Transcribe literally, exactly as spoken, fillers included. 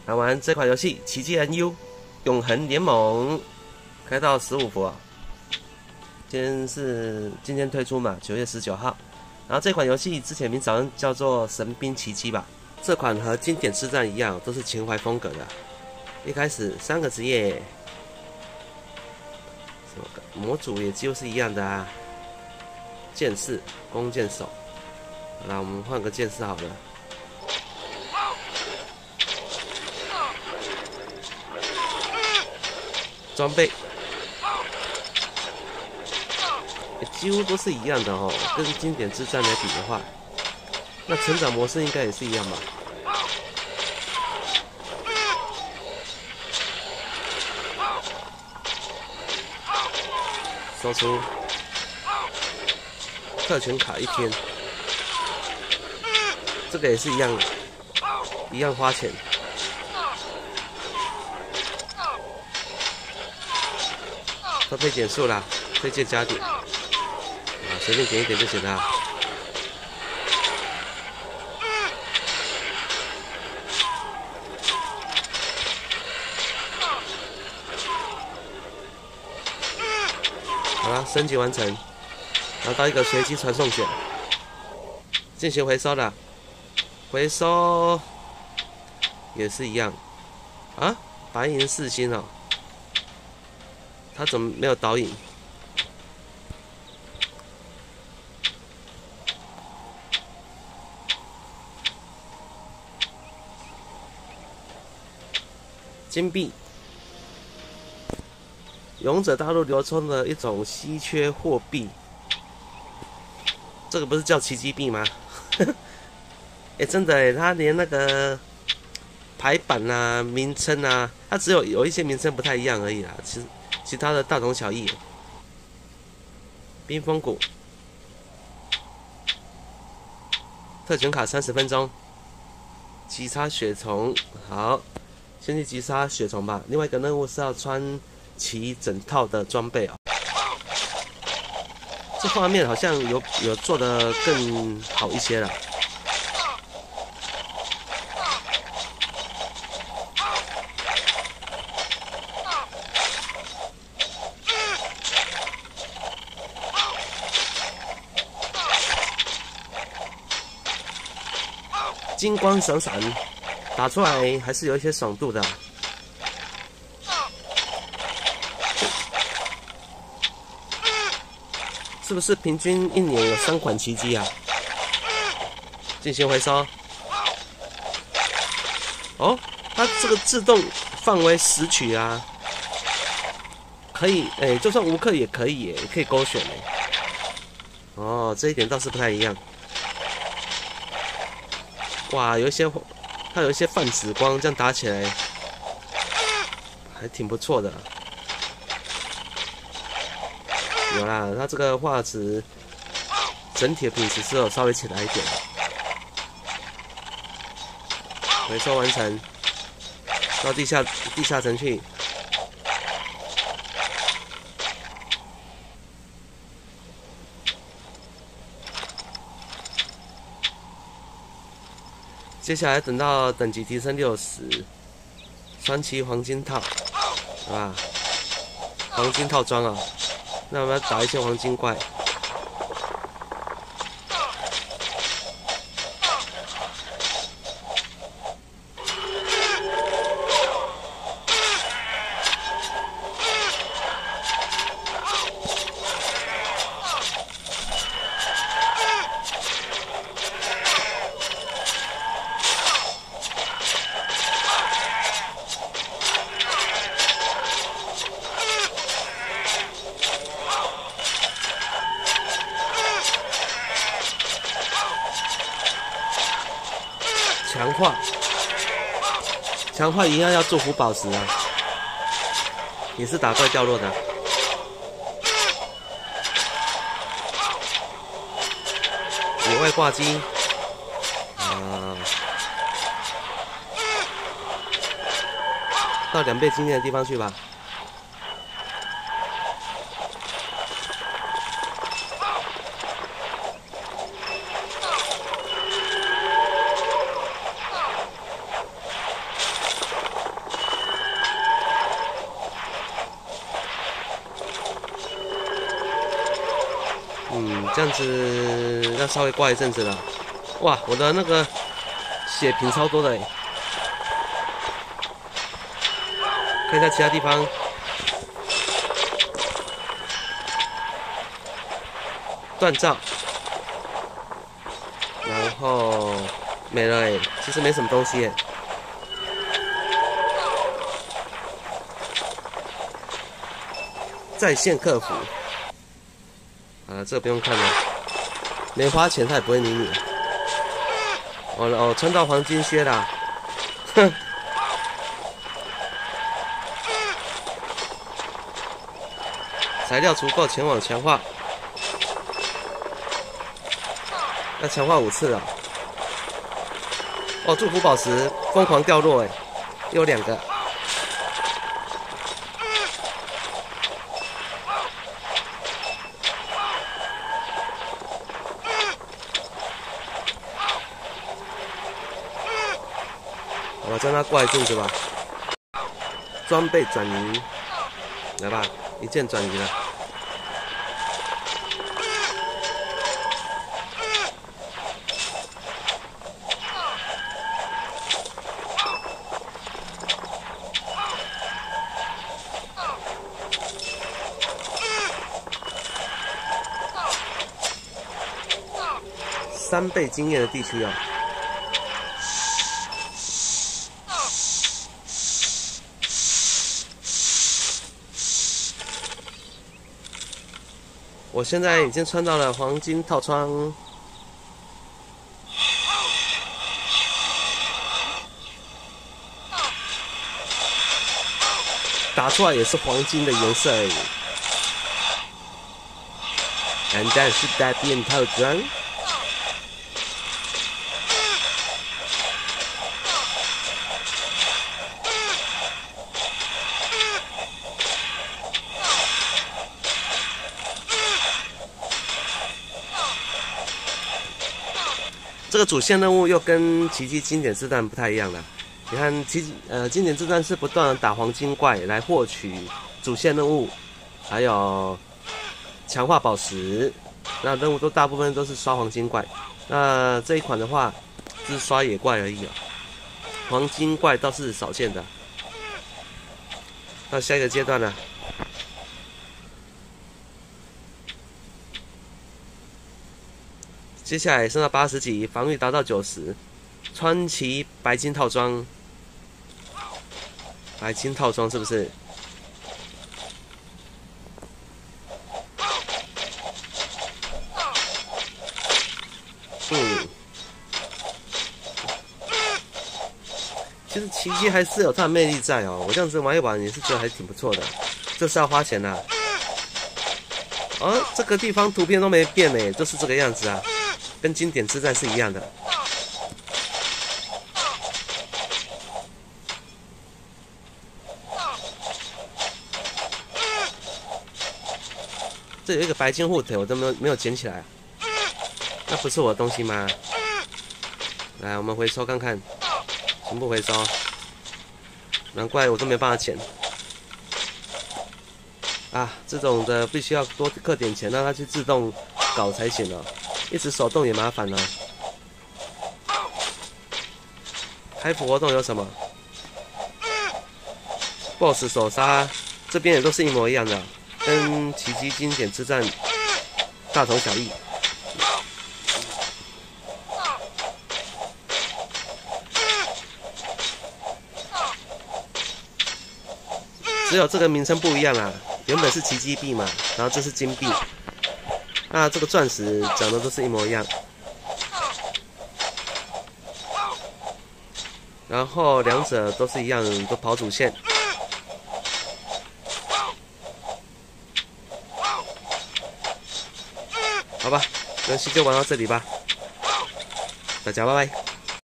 来玩这款游戏《奇迹 N U 永恒联盟》，开到十五伏啊！今天是今天推出嘛，九月十九号。然后这款游戏之前名字好像叫做《神兵奇迹》吧？这款和经典之战一样，都是情怀风格的。一开始三个职业，什么模组也几乎是一样的啊。剑士、弓箭手。好啦，我们换个剑士好了。 装备、欸、几乎都是一样的哦，跟经典之战来比的话，那成长模式应该也是一样吧？收出特权卡一天，这个也是一样，一样花钱。 都可以减速啦，推荐加点，啊，随便减一点就行了。好了，升级完成，拿到一个随机传送卷，进行回收了，回收也是一样，啊，白银四星哦。 他怎么没有导引？金币，勇者大陆流通的一种稀缺货币。这个不是叫奇迹币吗？哎欸，真的哎，他连那个排版啊、名称啊，它只有有一些名称不太一样而已啦。其实。 其他的大同小异。冰封谷，特权卡三十分钟。击杀血虫，好，先去击杀血虫吧。另外一个任务是要穿齐整套的装备哦。这画面好像有有做得更好一些了。 金光闪闪，打出来还是有一些爽度的。是不是平均一年有三款奇迹啊？进行回收。哦，它这个自动范围拾取啊，可以，哎、欸，就算无氪也可以耶，也可以勾选哎。哦，这一点倒是不太一样。 哇，有一些它有一些泛紫光，这样打起来还挺不错的。有啦，它这个画质整体的品质是有稍微起来一点。回收完成，到地下地下城去。接下来等到等级提升六十，传奇黄金套，啊，黄金套装啊，那我们要打一些黄金怪。强化，强化一样要祝福宝石啊，也是打怪掉落的。野外挂机，啊，到两倍经验的地方去吧。 这样子要稍微挂一阵子了。哇，我的那个血瓶超多的哎！看一下其他地方。锻造，然后没了哎，其实没什么东西哎。在线客服，啊，这个不用看了，没花钱他也不会理你。哦哦，穿到黄金靴啦，哼。材料足够，前往强化。要强化五次了。哦，祝福宝石疯狂掉落哎，有两个。我让它挂一阵子吧。装备转移，来吧，一键转移了。三倍经验的地区啊！我现在已经穿到了黄金套装，打出来也是黄金的颜色而已。但是带变套装。这个主线任务又跟奇迹经典之战不太一样了。你看奇呃经典之战是不断的打黄金怪来获取主线任务，还有强化宝石。那任务都大部分都是刷黄金怪。那这一款的话，是刷野怪而已啊，黄金怪倒是少见的。到下一个阶段了。接下来升到八十级，防御达到九十，川崎白金套装，白金套装是不是？嗯，其实奇迹还是有它的魅力在哦。我这样子玩一玩也是觉得还挺不错的，这是要花钱的、啊。哦，这个地方图片都没变呢，就是这个样子啊。跟经典之战是一样的。这有一个白金护腿，我都没有没有捡起来，那不是我的东西吗？来，我们回收看看，全部回收。难怪我都没办法捡。啊，这种的必须要多氪点钱，让它去自动搞才行哦。一直手动也麻烦了。开服活动有什么 ？BOSS 手杀，这边也都是一模一样的，跟奇迹经典之战大同小异。只有这个名称不一样啊，原本是奇迹币嘛，然后这是金币。那这个钻石讲的都是一模一样，然后两者都是一样，都跑主线。好吧，那期就玩到这里吧，大家拜拜。